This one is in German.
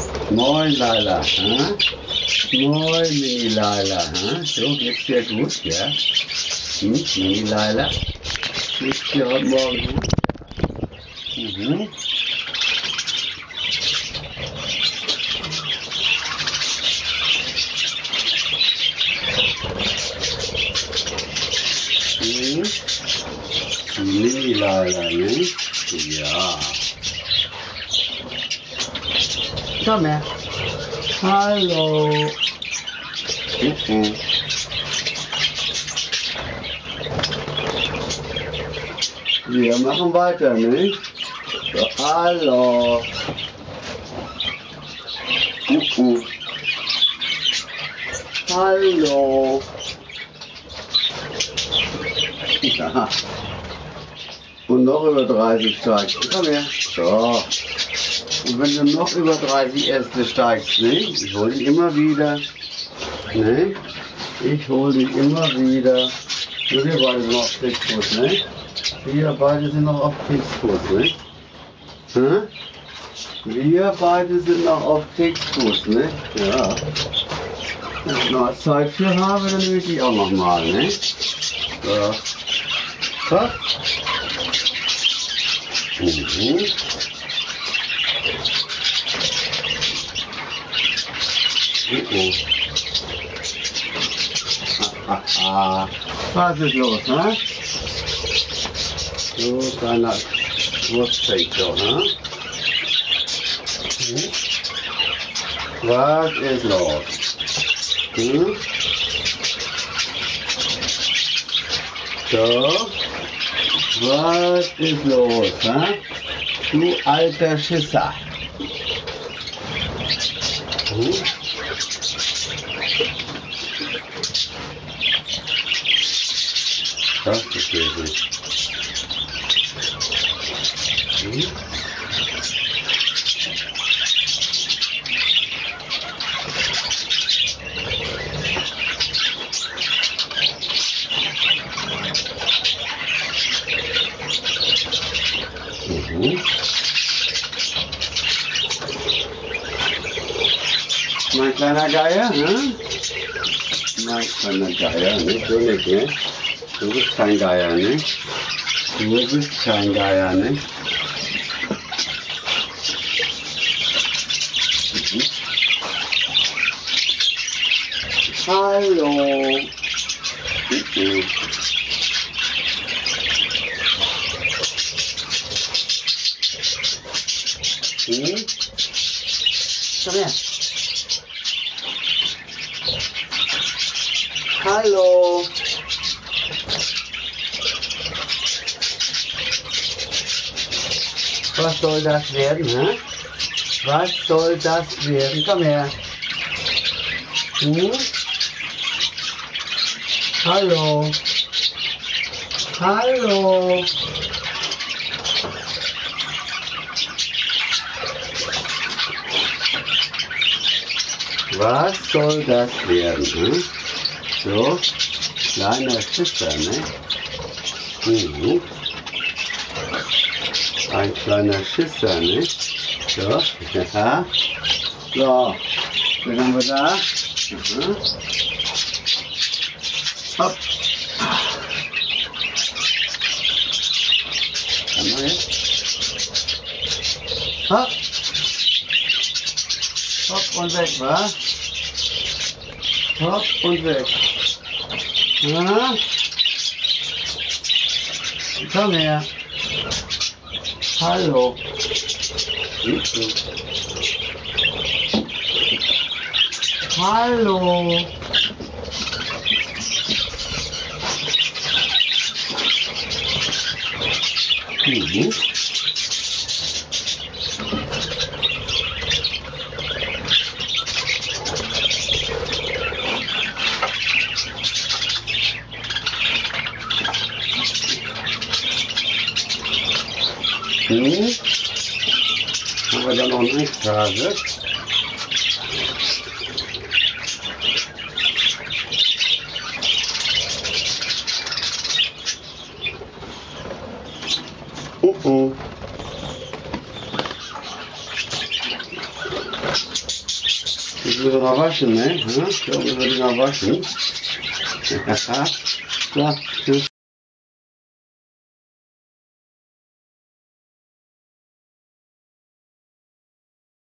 Moin Laila, moin Mini Laila, so geht's dir gut, ja? Mini Laila, geht's dir heute Morgen gut? Mini Laila, ne? Ja. Komm her. Hallo. Wir machen weiter, nicht? So, hallo. Hallo. Ja. Und noch über 30 steigst. Komm her. So. Und wenn du noch über 30 Äste steigst, ne? Ich hol dich immer wieder. Ne? Ich hol dich immer wieder. Und wir beide sind noch auf Kriegsfuß, ne? Wir beide sind noch auf Kriegsfuß, ne? Hm? Wir beide sind noch auf Kriegsfuß, ne? Ja. Wenn ich noch Zeit für habe, dann will ich dich auch noch mal, ne? So. Zack. Was ist los, ne? So, kleiner Wurstfaktor, ne? Was ist los? So, was ist los, ne? Du alter Schisser. Das verstehe ich. Mein kleiner Geier, ne? Mein kleiner Geier, ne? Du nicht, ne? Du bist kein Geier, ne? Du bist kein Geier, ne? Hallo. Komm her. Hallo. Was soll das werden, hä? Was soll das werden? Komm her. Hallo. Hallo. Was soll das werden, hm? So, kleiner Schisser, ne? Ein kleiner Schisser, ne? So, ja. So, wen haben wir da? Hopp. Kann man jetzt? Hopp. Hopp und weg, wa? Hopp und weg. Ja. Komm her. Hallo. Hallo. Haben wir da noch einen Eichhase? Das müssen wir noch waschen, ne? Ja, da müssen wir die noch waschen. So.